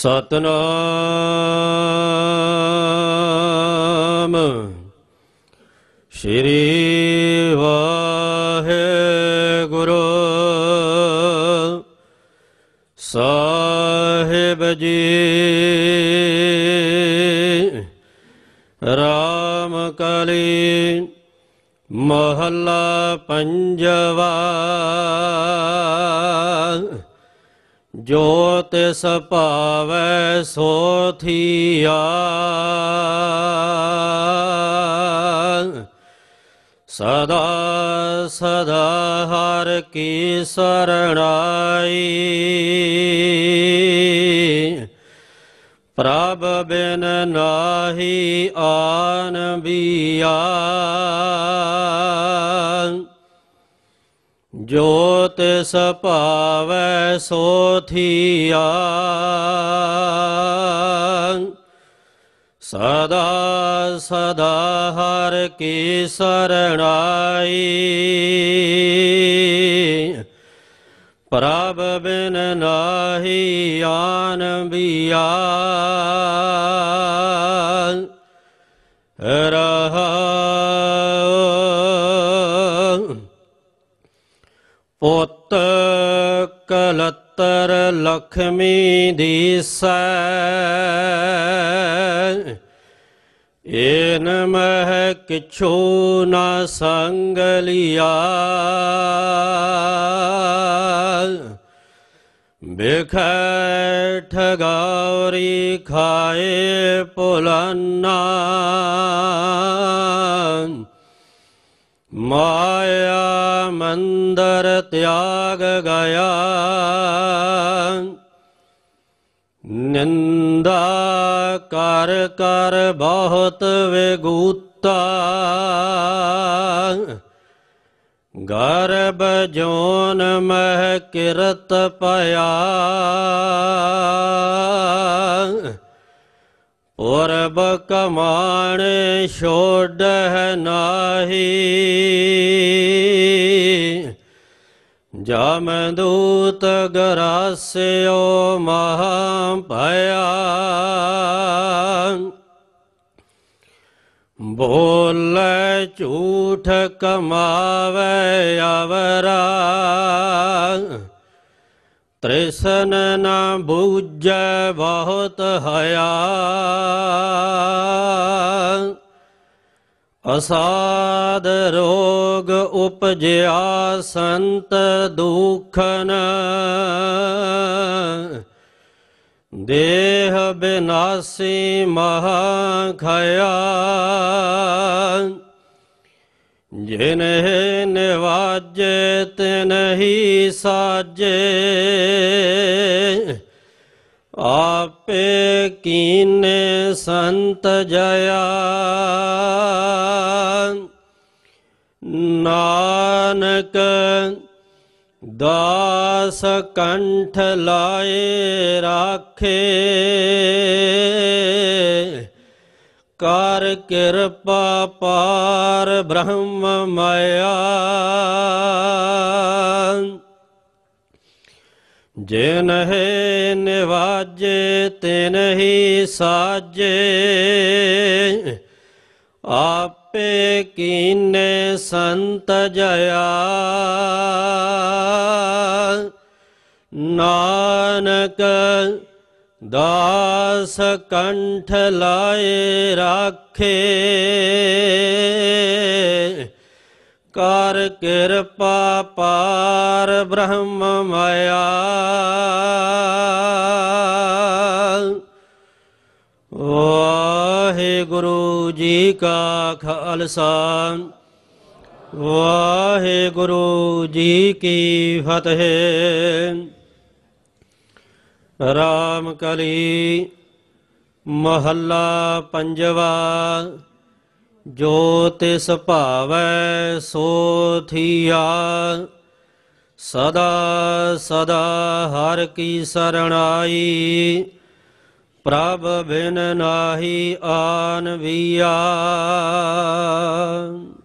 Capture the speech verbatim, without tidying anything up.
सतनाम श्री वाहेगुरु साहिब जी। राम कली महला पंजवा। जो तिस भावै सो थिया। सदा सदा हर की शरणाई। प्रभ बिन नाहि आन बिया। जो तिस भावै सो थिया। सदा सदा हर की शरणाई। प्रभ बिन नाहि आन बिया। रहा पुत कलत्तर लक्ष्मी दीसै। इन मह किछु न संग लिया। बिखै ठगौरी खाए पुलन्ना। माया मंदर त्याग गया। निंदा कर कर बहुत विगूता। गर्भ जोन मह किरत पया। पूर्व कमाणे छोड़ह नाही। जमदूत गरास्यो महाभया। बोले झूठ कमावे अवरा। तृष्ण न बूझे बहुत हया। असाध रोग उपजया संत दुखन। देह विनाशी महाखया। जिन्हें निवाजे तिन्हि साजे। आपे कीने संत जया। नानक दास कंठ लाए राखे। कर कृपा पार ब्रह्म माया। जिन्हें निवाजे तिन्हि साजे। आपे कीने संत जया। नानक दास कंठ लाए राखे। कर कृपा पार ब्रह्म माया। वाहेगुरु जी का खालसा वाहेगुरु जी की फतेह। राम कली महला पंजवा। जो तिस भावै सो थिया। सदा सदा हर की शरणाई। प्रभ बिन नाहि आन बिया।